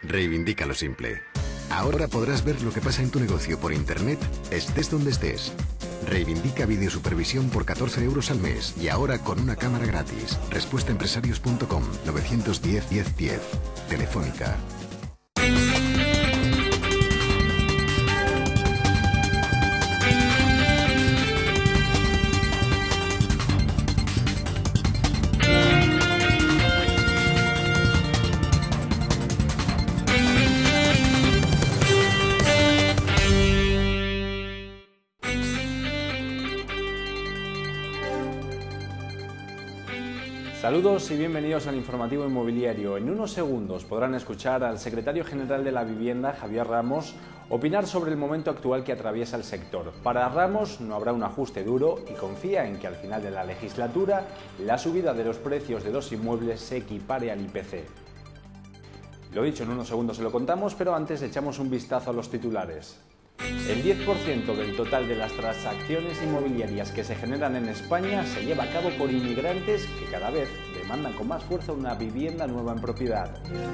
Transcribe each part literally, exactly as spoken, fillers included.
reivindica lo simple. Ahora podrás ver lo que pasa en tu negocio por internet, estés donde estés. Reivindica videosupervisión por catorce euros al mes y ahora con una cámara gratis. Respuesta empresarios punto com, nueve uno cero, diez, diez. Telefónica. Saludos y bienvenidos al informativo inmobiliario. En unos segundos podrán escuchar al secretario general de la Vivienda, Javier Ramos, opinar sobre el momento actual que atraviesa el sector. Para Ramos no habrá un ajuste duro y confía en que al final de la legislatura la subida de los precios de los inmuebles se equipare al I P C. Lo dicho, en unos segundos se lo contamos, pero antes echamos un vistazo a los titulares. El diez por ciento del total de las transacciones inmobiliarias que se generan en España se lleva a cabo por inmigrantes que cada vez demandan con más fuerza una vivienda nueva en propiedad.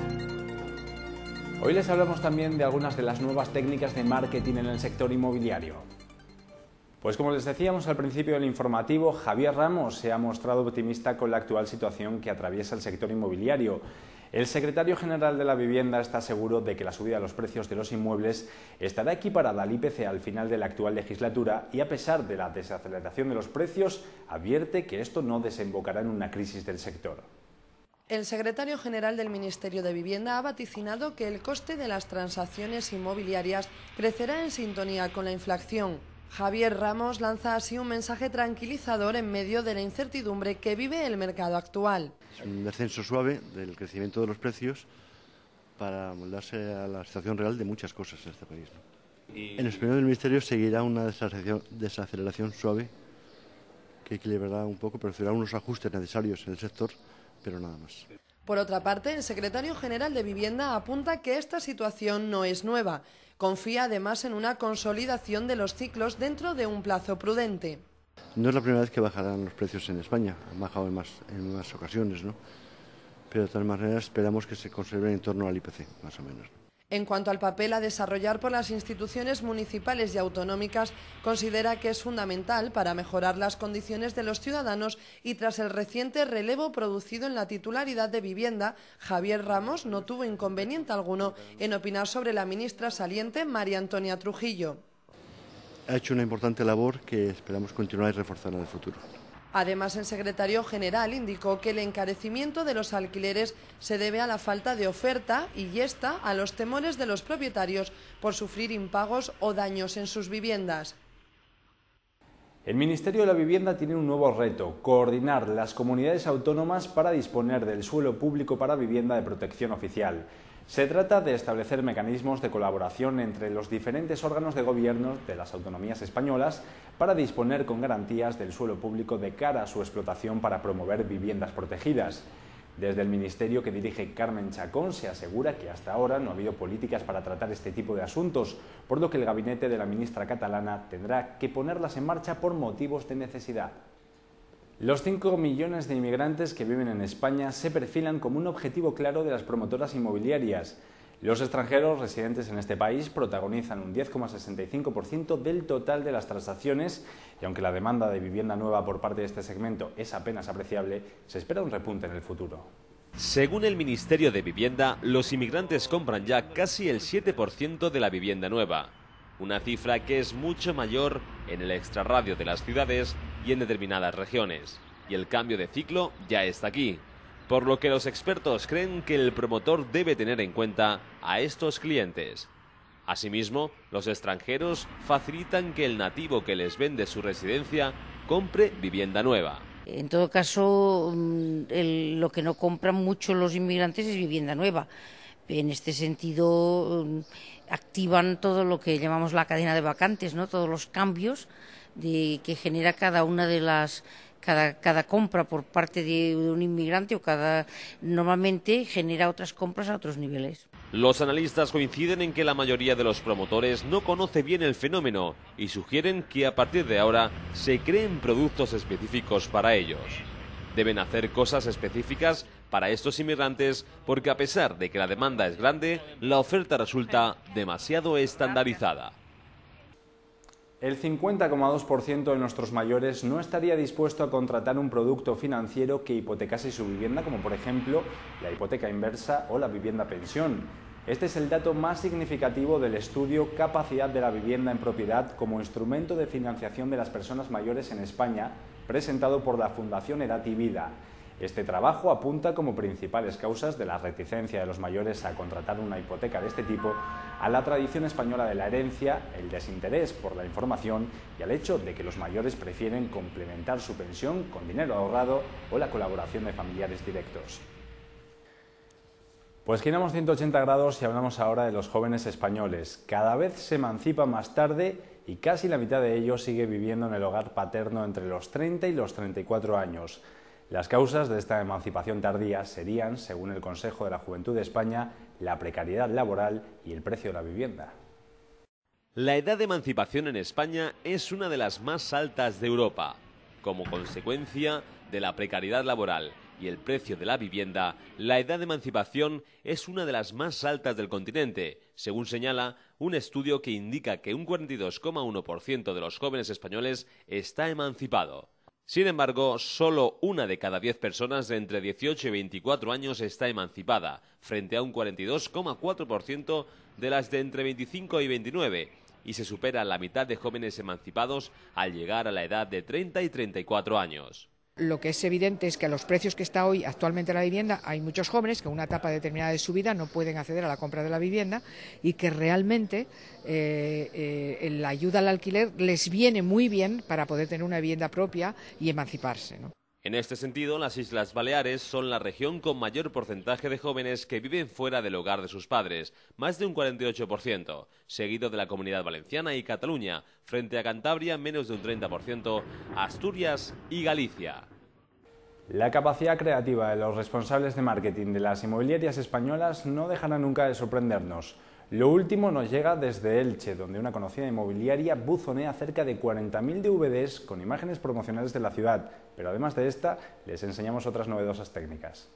Hoy les hablamos también de algunas de las nuevas técnicas de marketing en el sector inmobiliario. Pues como les decíamos al principio del informativo, Javier Ramos se ha mostrado optimista con la actual situación que atraviesa el sector inmobiliario. El secretario general de la Vivienda está seguro de que la subida de los precios de los inmuebles estará equiparada al I P C al final de la actual legislatura y, a pesar de la desaceleración de los precios, advierte que esto no desembocará en una crisis del sector. El secretario general del Ministerio de Vivienda ha vaticinado que el coste de las transacciones inmobiliarias crecerá en sintonía con la inflación. Javier Ramos lanza así un mensaje tranquilizador en medio de la incertidumbre que vive el mercado actual. Es un descenso suave del crecimiento de los precios para moldarse a la situación real de muchas cosas en este país, ¿no? Y... En el experimento del Ministerio seguirá una desaceleración, desaceleración suave que equilibrará un poco, pero será unos ajustes necesarios en el sector, pero nada más. Por otra parte, el secretario general de Vivienda apunta que esta situación no es nueva. Confía además en una consolidación de los ciclos dentro de un plazo prudente. No es la primera vez que bajarán los precios en España, han bajado en más, en más ocasiones, ¿no? Pero de todas maneras esperamos que se conserven en torno al I P C, más o menos. En cuanto al papel a desarrollar por las instituciones municipales y autonómicas, considera que es fundamental para mejorar las condiciones de los ciudadanos y tras el reciente relevo producido en la titularidad de vivienda, Javier Ramos no tuvo inconveniente alguno en opinar sobre la ministra saliente María Antonia Trujillo. Ha hecho una importante labor que esperamos continuar y reforzar en el futuro. Además, el secretario general indicó que el encarecimiento de los alquileres se debe a la falta de oferta y esta a los temores de los propietarios por sufrir impagos o daños en sus viviendas. El Ministerio de la Vivienda tiene un nuevo reto: coordinar las comunidades autónomas para disponer del suelo público para vivienda de protección oficial. Se trata de establecer mecanismos de colaboración entre los diferentes órganos de gobierno de las autonomías españolas para disponer con garantías del suelo público de cara a su explotación para promover viviendas protegidas. Desde el Ministerio que dirige Carmen Chacón se asegura que hasta ahora no ha habido políticas para tratar este tipo de asuntos, por lo que el gabinete de la ministra catalana tendrá que ponerlas en marcha por motivos de necesidad. Los cinco millones de inmigrantes que viven en España se perfilan como un objetivo claro de las promotoras inmobiliarias. Los extranjeros residentes en este país protagonizan un diez coma sesenta y cinco por ciento del total de las transacciones y aunque la demanda de vivienda nueva por parte de este segmento es apenas apreciable, se espera un repunte en el futuro. Según el Ministerio de Vivienda, los inmigrantes compran ya casi el siete por ciento de la vivienda nueva. Una cifra que es mucho mayor en el extrarradio de las ciudades y en determinadas regiones. Y el cambio de ciclo ya está aquí, por lo que los expertos creen que el promotor debe tener en cuenta a estos clientes. Asimismo, los extranjeros facilitan que el nativo que les vende su residencia compre vivienda nueva. En todo caso, el, lo que no compran mucho los inmigrantes es vivienda nueva. En este sentido, activan todo lo que llamamos la cadena de vacantes, ¿no? Todos los cambios de, que genera cada una de las cada, cada compra por parte de, de un inmigrante o cada normalmente genera otras compras a otros niveles. Los analistas coinciden en que la mayoría de los promotores no conoce bien el fenómeno y sugieren que a partir de ahora se creen productos específicos para ellos. Deben hacer cosas específicas para estos inmigrantes porque a pesar de que la demanda es grande, la oferta resulta demasiado estandarizada. El cincuenta coma dos por ciento de nuestros mayores no estaría dispuesto a contratar un producto financiero que hipotecase su vivienda, como por ejemplo la hipoteca inversa o la vivienda pensión. Este es el dato más significativo del estudio Capacidad de la vivienda en propiedad como instrumento de financiación de las personas mayores en España, presentado por la Fundación Edad y Vida. Este trabajo apunta como principales causas de la reticencia de los mayores a contratar una hipoteca de este tipo a la tradición española de la herencia, el desinterés por la información y al hecho de que los mayores prefieren complementar su pensión con dinero ahorrado o la colaboración de familiares directos. Pues giramos ciento ochenta grados y hablamos ahora de los jóvenes españoles. Cada vez se emancipan más tarde y casi la mitad de ellos sigue viviendo en el hogar paterno entre los treinta y los treinta y cuatro años. Las causas de esta emancipación tardía serían, según el Consejo de la Juventud de España, la precariedad laboral y el precio de la vivienda. La edad de emancipación en España es una de las más altas de Europa. Como consecuencia de la precariedad laboral y el precio de la vivienda, la edad de emancipación es una de las más altas del continente, según señala un estudio que indica que un cuarenta y dos coma uno por ciento de los jóvenes españoles está emancipado. Sin embargo, solo una de cada diez personas de entre dieciocho y veinticuatro años está emancipada, frente a un cuarenta y dos coma cuatro por ciento de las de entre veinticinco y veintinueve, y se supera la mitad de jóvenes emancipados al llegar a la edad de treinta y treinta y cuatro años. Lo que es evidente es que a los precios que está hoy actualmente la vivienda, hay muchos jóvenes que en una etapa determinada de su vida no pueden acceder a la compra de la vivienda y que realmente eh, eh, la ayuda al alquiler les viene muy bien para poder tener una vivienda propia y emanciparse, ¿no? En este sentido, las Islas Baleares son la región con mayor porcentaje de jóvenes que viven fuera del hogar de sus padres, más de un cuarenta y ocho por ciento, seguido de la Comunidad Valenciana y Cataluña, frente a Cantabria menos de un treinta por ciento, Asturias y Galicia. La capacidad creativa de los responsables de marketing de las inmobiliarias españolas no dejará nunca de sorprendernos. Lo último nos llega desde Elche, donde una conocida inmobiliaria buzonea cerca de cuarenta mil D V Ds con imágenes promocionales de la ciudad, pero además de esta, les enseñamos otras novedosas técnicas.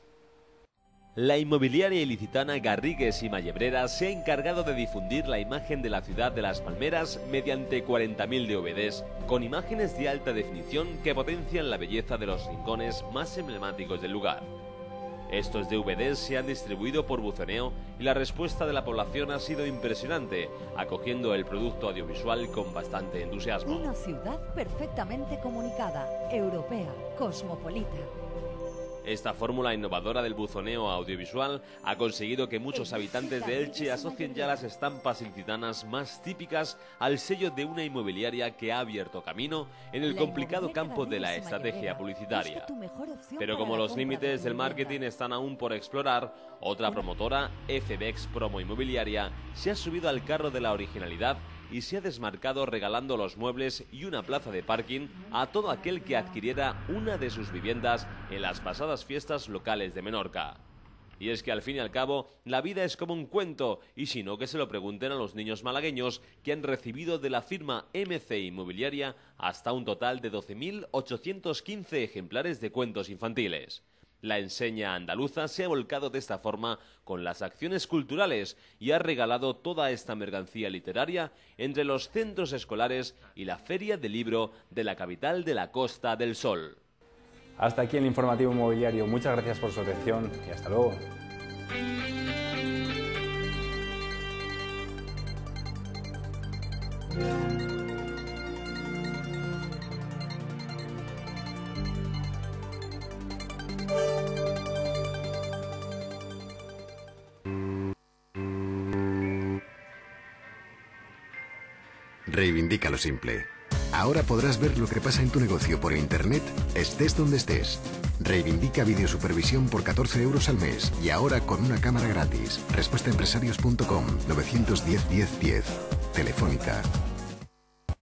La inmobiliaria ilicitana Garrigues y Mallebrera se ha encargado de difundir la imagen de la ciudad de Las Palmeras mediante cuarenta mil D V Ds con imágenes de alta definición que potencian la belleza de los rincones más emblemáticos del lugar. Estos D V Ds se han distribuido por buzoneo y la respuesta de la población ha sido impresionante, acogiendo el producto audiovisual con bastante entusiasmo. Una ciudad perfectamente comunicada, europea, cosmopolita. Esta fórmula innovadora del buzoneo audiovisual ha conseguido que muchos habitantes de Elche asocien ya las estampas ilicitanas más típicas al sello de una inmobiliaria que ha abierto camino en el complicado campo de la estrategia publicitaria. Pero como los límites del marketing están aún por explorar, otra promotora, F B X Promo Inmobiliaria, se ha subido al carro de la originalidad y se ha desmarcado regalando los muebles y una plaza de parking a todo aquel que adquiriera una de sus viviendas en las pasadas fiestas locales de Menorca. Y es que al fin y al cabo, la vida es como un cuento, y si no que se lo pregunten a los niños malagueños que han recibido de la firma M C Inmobiliaria hasta un total de doce mil ochocientos quince ejemplares de cuentos infantiles. La enseña andaluza se ha volcado de esta forma con las acciones culturales y ha regalado toda esta mercancía literaria entre los centros escolares y la Feria del Libro de la capital de la Costa del Sol. Hasta aquí el informativo inmobiliario. Muchas gracias por su atención y hasta luego. Reivindica lo simple. Ahora podrás ver lo que pasa en tu negocio por internet, estés donde estés. Reivindica videosupervisión por catorce euros al mes y ahora con una cámara gratis. Respuesta empresarios punto com, nueve uno cero, diez, diez. Telefónica.